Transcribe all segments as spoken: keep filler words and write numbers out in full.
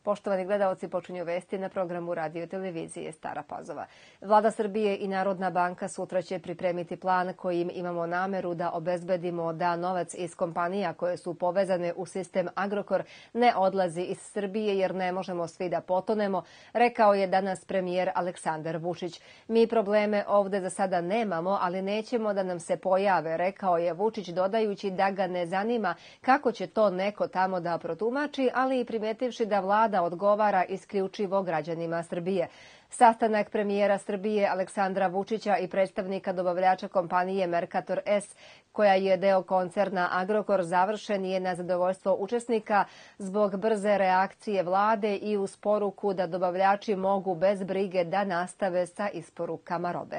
Poštovani gledaoci, počinju vesti na programu radio televizije Stara Pazova. Vlada Srbije i Narodna banka sutra će pripremiti plan kojim imamo nameru da obezbedimo da novac iz kompanija koje su povezane u sistem Agrokor ne odlazi iz Srbije jer ne možemo svi da potonemo, rekao je danas premijer Aleksandar Vučić. Mi probleme ovde za sada nemamo, ali nećemo da nam se pojave, rekao je Vučić, dodajući da ga ne zanima kako će to neko tamo da protumači, ali i primetivši da vlada odgovara isključivo građanima Srbije. Sastanak premijera Srbije Aleksandra Vučića i predstavnika dobavljača kompanije Mercator S, koja je deo koncerna Agrokor, završen je na zadovoljstvo učesnika zbog brze reakcije vlade i uz poruku da dobavljači mogu bez brige da nastave sa isporukama robe.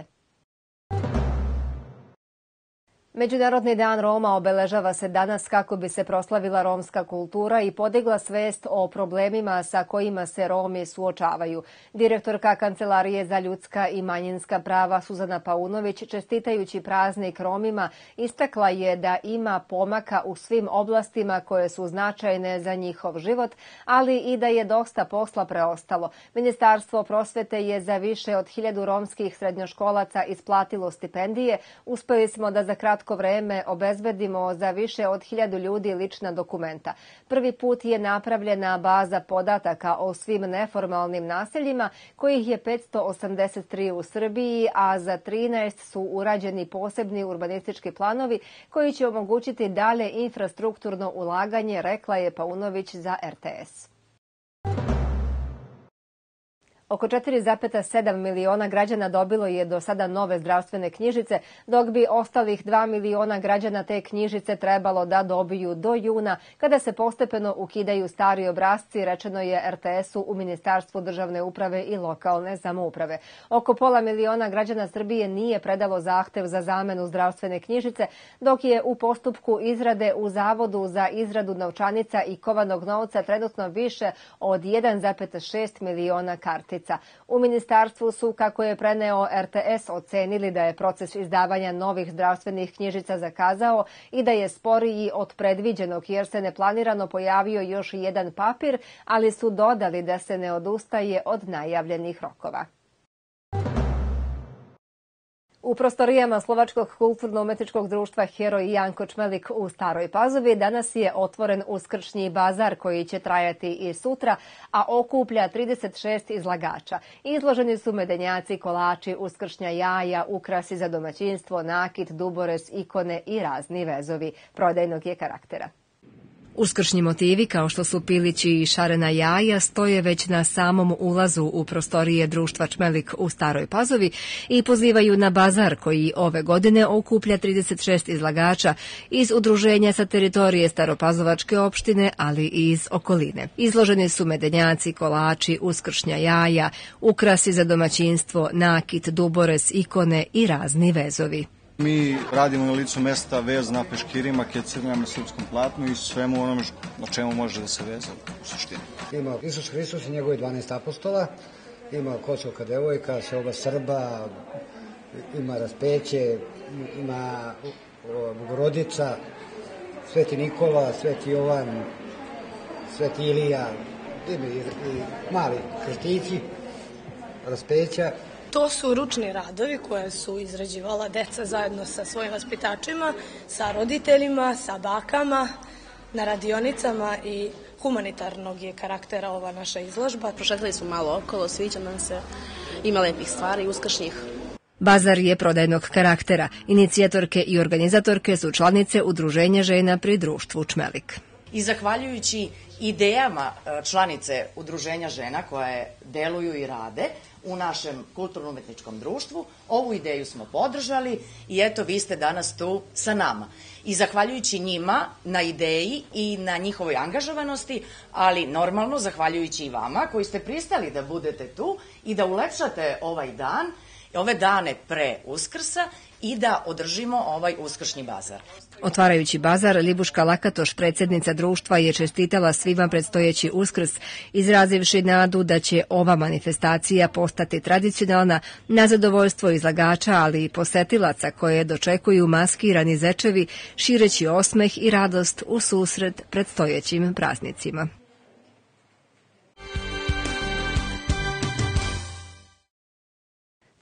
Međunarodni dan Roma obeležava se danas kako bi se proslavila romska kultura i podigla svest o problemima sa kojima se Romi suočavaju. Direktorka Kancelarije za ljudska i manjinska prava Suzana Paunović, čestitajući praznik Romima, istakla je da ima pomaka u svim oblastima koje su značajne za njihov život, ali i da je dosta posla preostalo. Ministarstvo prosvete je za više od hiljadu romskih srednjoškolaca isplatilo stipendije. Uspeli smo da za kratko vreme obezbedimo za više od hiljadu ljudi lična dokumenta. Prvi put je napravljena baza podataka o svim neformalnim naseljima, kojih je petsto osamdeset tri u Srbiji, a za trinaest su urađeni posebni urbanistički planovi koji će omogućiti dalje infrastrukturno ulaganje, rekla je Paunović za R T S. Oko četiri zarez sedam miliona građana dobilo je do sada nove zdravstvene knjižice, dok bi ostalih dva miliona građana te knjižice trebalo da dobiju do juna, kada se postepeno ukidaju stari obrasci, rečeno je R T S-u u Ministarstvu državne uprave i lokalne samouprave. Oko pola miliona građana Srbije nije predalo zahtev za zamenu zdravstvene knjižice, dok je u postupku izrade u Zavodu za izradu novčanica i kovanog novca trenutno više od jedan zarez šest miliona kartica. U ministarstvu su, kako je preneo R T S, ocenili da je proces izdavanja novih zdravstvenih knjižica zakazao i da je sporiji od predviđenog jer se neplanirano pojavio još jedan papir, ali su dodali da se ne odustaje od najavljenih rokova. U prostorijama Slovačkog kulturno-umetničkog društva Heroj Janko Čmelik u Staroj Pazovi danas je otvoren uskršnji bazar koji će trajati i sutra, a okuplja trideset šest izlagača. Izloženi su medenjaci, kolači, uskršnja jaja, ukrasi za domaćinstvo, nakit, duborez, ikone i razni vezovi. Prodajnog je karaktera. Uskršnji motivi, kao što su pilići i šarena jaja, stoje već na samom ulazu u prostorije društva Čmelik u Staroj Pazovi i pozivaju na bazar koji ove godine okuplja trideset šest izlagača iz udruženja sa teritorije Staropazovačke opštine, ali i iz okoline. Izloženi su medenjaci, kolači, uskršnja jaja, ukrasi za domaćinstvo, nakit, duborez, ikone i razni vezovi. Mi radimo na licu mesta vez na peškirima, kecirima, na srpskom platnu i svemu onome na čemu može da se veze u suštini. Ima Isus Hristos i njegovi dvanaest apostola, ima Kosovka devojka, seoba Srba, ima raspeće, ima Bogorodica, Sveti Nikola, Sveti Jovan, Sveti Ilija, ima i mali krstići, raspeća. To su ručni radovi koje su izrađivala deca zajedno sa svojim vaspitačima, sa roditeljima, sa bakama, na radionicama i humanitarnog je karaktera ova naša izložba. Prošetali smo malo okolo, sviđa nam se, ima lepih stvari, uskršnjih. Bazar je prodajnog karaktera. Inicijatorke i organizatorke su članice Udruženja žena pri društvu Čmelik. I zahvaljujući idejama članice Udruženja žena koje deluju i rade u našem kulturno-umetničkom društvu, ovu ideju smo podržali i eto vi ste danas tu sa nama. I zahvaljujući njima na ideji i na njihovoj angažovanosti, ali normalno zahvaljujući i vama koji ste pristali da budete tu i da ulepšate ovaj dan, ove dane pre Uskrsa i da održimo ovaj uskršnji bazar. Otvarajući bazar, Libuška Lakatoš, predsjednica društva, je čestitala svima predstojeći Uskrs, izrazivši nadu da će ova manifestacija postati tradicionalna na zadovoljstvo izlagača, ali i posetilaca koje dočekuju maskirani zečevi, šireći osmeh i radost u susret predstojećim praznicima.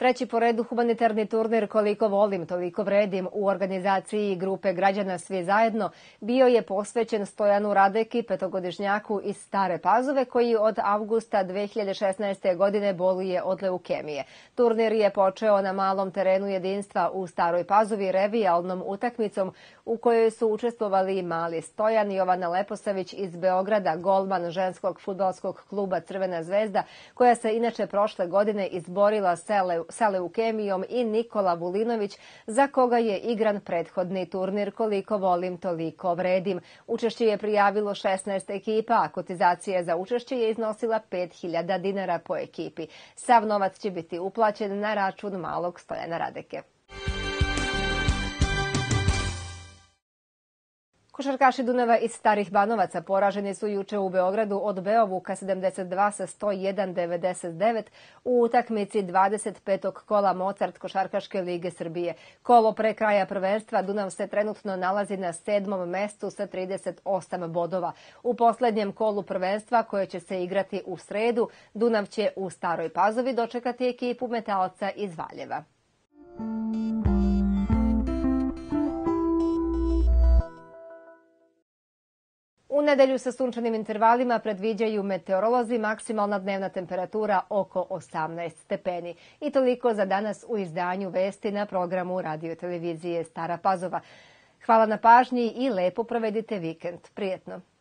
Treći po redu humanitarni turnir Koliko volim, toliko vredim u organizaciji grupe građana Svi zajedno bio je posvećen Stojanu Radeki, petogodišnjaku iz Stare Pazove, koji od avgusta dve hiljade šesnaeste. godine boluje od leukemije. Turnir je počeo na malom terenu jedinstva u Staroj Pazovi revijalnom utakmicom u kojoj su učestvovali mali Stojan, Jovana Leposavić iz Beograda, golman ženskog fudbalskog kluba Crvena zvezda, koja se inače prošle godine izborila sa leukemijom, i Nikola Vulinović, za koga je igran prethodni turnir Koliko volim, toliko vredim. Učešće je prijavilo šesnaest ekipa, a kotizacija za učešće je iznosila pet hiljada dinara po ekipi. Sav novac će biti uplaćen na račun malog Stojana Radeke. Košarkaši Dunava iz Starih Banovaca poraženi su juče u Beogradu od Beovuka sedamdeset dva sa sto jedan devedeset devet u utakmici dvadeset petog kola Mozart Košarkaške lige Srbije. Kolo pre kraja prvenstva Dunav se trenutno nalazi na sedmom mestu sa trideset osam bodova. U poslednjem kolu prvenstva, koje će se igrati u sredu, Dunav će u Staroj Pazovi dočekati ekipu Metalca iz Valjeva. U nedelju sa sunčanim intervalima predviđaju meteorolozi, maksimalna dnevna temperatura oko osamnaest stepeni. I toliko za danas u izdanju Vesti na programu radio televizije Stara Pazova. Hvala na pažnji i lepo provedite vikend. Prijetno!